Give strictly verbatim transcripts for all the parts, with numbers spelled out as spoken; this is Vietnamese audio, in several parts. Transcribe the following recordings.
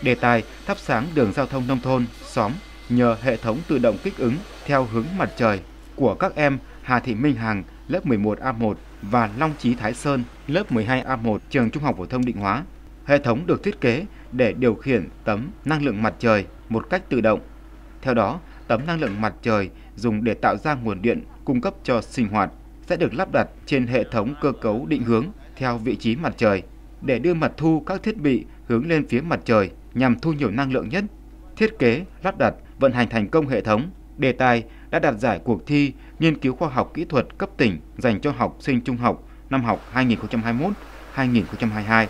Đề tài thắp sáng đường giao thông nông thôn, xóm nhờ hệ thống tự động kích ứng theo hướng mặt trời của các em Hà Thị Minh Hằng lớp mười một A một và Long Chí Thái Sơn lớp mười hai A một trường Trung học phổ thông Định Hóa. Hệ thống được thiết kế để điều khiển tấm năng lượng mặt trời một cách tự động. Theo đó, tấm năng lượng mặt trời dùng để tạo ra nguồn điện cung cấp cho sinh hoạt sẽ được lắp đặt trên hệ thống cơ cấu định hướng theo vị trí mặt trời để đưa mặt thu các thiết bị hướng lên phía mặt trời nhằm thu nhiều năng lượng nhất. Thiết kế, lắp đặt, vận hành thành công hệ thống. Đề tài đã đạt giải cuộc thi nghiên cứu khoa học kỹ thuật cấp tỉnh dành cho học sinh trung học năm học hai nghìn không trăm hai mươi mốt hai nghìn không trăm hai mươi hai.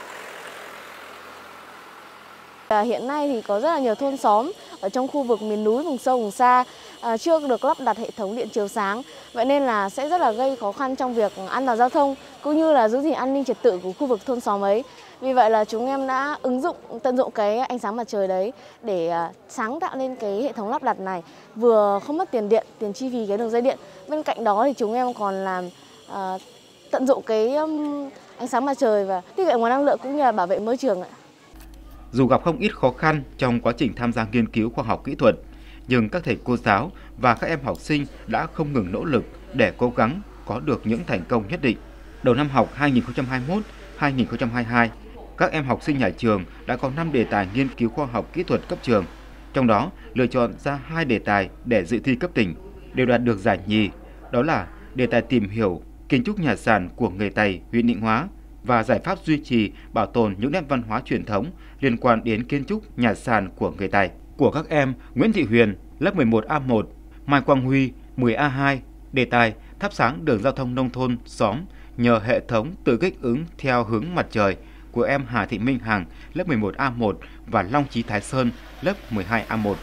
Hiện nay thì có rất là nhiều thôn xóm ở trong khu vực miền núi, vùng sâu, vùng xa à, chưa được lắp đặt hệ thống điện chiếu sáng. Vậy nên là sẽ rất là gây khó khăn trong việc an toàn giao thông cũng như là giữ gìn an ninh trật tự của khu vực thôn xóm ấy. Vì vậy là chúng em đã ứng dụng, tận dụng cái ánh sáng mặt trời đấy để sáng tạo lên cái hệ thống lắp đặt này, vừa không mất tiền điện, tiền chi phí cái đường dây điện. Bên cạnh đó thì chúng em còn làm à, tận dụng cái um, ánh sáng mặt trời và tiết kiệm nguồn năng lượng cũng như là bảo vệ môi trường ạ. Dù gặp không ít khó khăn trong quá trình tham gia nghiên cứu khoa học kỹ thuật, nhưng các thầy cô giáo và các em học sinh đã không ngừng nỗ lực để cố gắng có được những thành công nhất định. Đầu năm học hai nghìn không trăm hai mươi mốt hai nghìn không trăm hai mươi hai, các em học sinh nhà trường đã có năm đề tài nghiên cứu khoa học kỹ thuật cấp trường. Trong đó, lựa chọn ra hai đề tài để dự thi cấp tỉnh, đều đạt được giải nhì. Đó là đề tài tìm hiểu kiến trúc nhà sàn của người Tày, huyện Định Hóa và giải pháp duy trì, bảo tồn những nét văn hóa truyền thống liên quan đến kiến trúc nhà sàn của người Tày. Của các em Nguyễn Thị Huyền, lớp mười một A một, Mai Quang Huy, mười A hai, đề tài thắp sáng đường giao thông nông thôn, xóm nhờ hệ thống tự kích ứng theo hướng mặt trời của em Hà Thị Minh Hằng, lớp mười một A một và Long Chí Thái Sơn, lớp mười hai A một.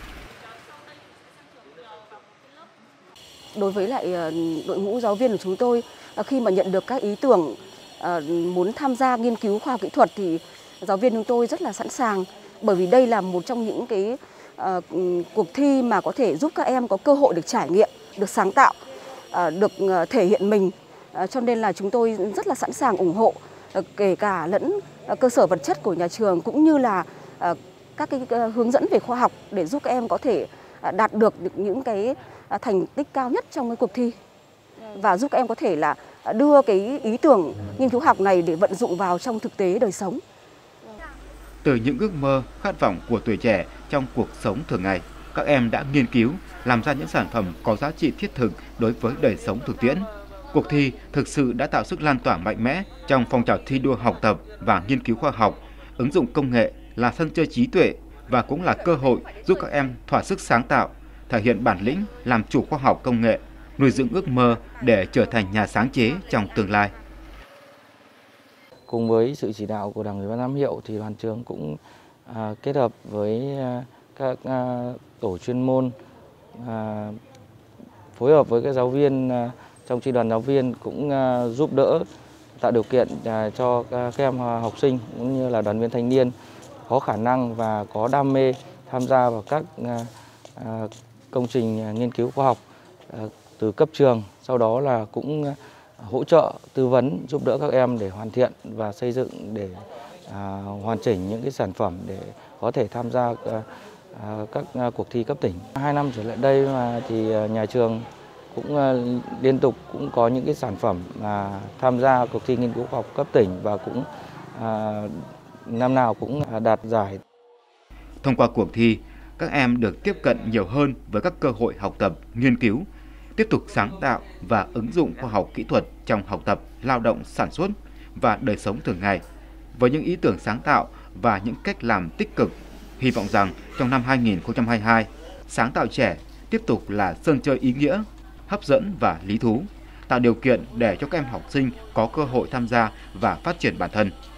Đối với lại đội ngũ giáo viên của chúng tôi, khi mà nhận được các ý tưởng muốn tham gia nghiên cứu khoa học kỹ thuật thì giáo viên chúng tôi rất là sẵn sàng, bởi vì đây là một trong những cái uh, cuộc thi mà có thể giúp các em có cơ hội được trải nghiệm, được sáng tạo, uh, được uh, thể hiện mình, uh, cho nên là chúng tôi rất là sẵn sàng ủng hộ, uh, kể cả lẫn uh, cơ sở vật chất của nhà trường cũng như là uh, các cái uh, hướng dẫn về khoa học để giúp các em có thể uh, đạt được những cái uh, thành tích cao nhất trong cái cuộc thi và giúp các em có thể là đưa cái ý tưởng nghiên cứu học này để vận dụng vào trong thực tế đời sống. Từ những ước mơ, khát vọng của tuổi trẻ trong cuộc sống thường ngày, các em đã nghiên cứu, làm ra những sản phẩm có giá trị thiết thực đối với đời sống thực tiễn. Cuộc thi thực sự đã tạo sức lan tỏa mạnh mẽ trong phong trào thi đua học tập và nghiên cứu khoa học, ứng dụng công nghệ là sân chơi trí tuệ và cũng là cơ hội giúp các em thỏa sức sáng tạo, thể hiện bản lĩnh làm chủ khoa học công nghệ, nuôi dưỡng ước mơ để trở thành nhà sáng chế trong tương lai. Cùng với sự chỉ đạo của Đảng ủy ban giám hiệu thì đoàn trường cũng à, kết hợp với à, các à, tổ chuyên môn, à, phối hợp với các giáo viên à, trong chi đoàn giáo viên cũng à, giúp đỡ tạo điều kiện à, cho các em học sinh cũng như là đoàn viên thanh niên có khả năng và có đam mê tham gia vào các à, à, công trình nghiên cứu khoa học à, từ cấp trường, sau đó là cũng hỗ trợ tư vấn giúp đỡ các em để hoàn thiện và xây dựng để à, hoàn chỉnh những cái sản phẩm để có thể tham gia à, các à, cuộc thi cấp tỉnh. Hai năm trở lại đây mà thì nhà trường cũng à, liên tục cũng có những cái sản phẩm mà tham gia cuộc thi nghiên cứu khoa học cấp tỉnh và cũng à, năm nào cũng đạt giải. Thông qua cuộc thi, các em được tiếp cận nhiều hơn với các cơ hội học tập, nghiên cứu, tiếp tục sáng tạo và ứng dụng khoa học kỹ thuật trong học tập, lao động, sản xuất và đời sống thường ngày. Với những ý tưởng sáng tạo và những cách làm tích cực, hy vọng rằng trong năm hai nghìn không trăm hai mươi hai, sáng tạo trẻ tiếp tục là sân chơi ý nghĩa, hấp dẫn và lý thú, tạo điều kiện để cho các em học sinh có cơ hội tham gia và phát triển bản thân.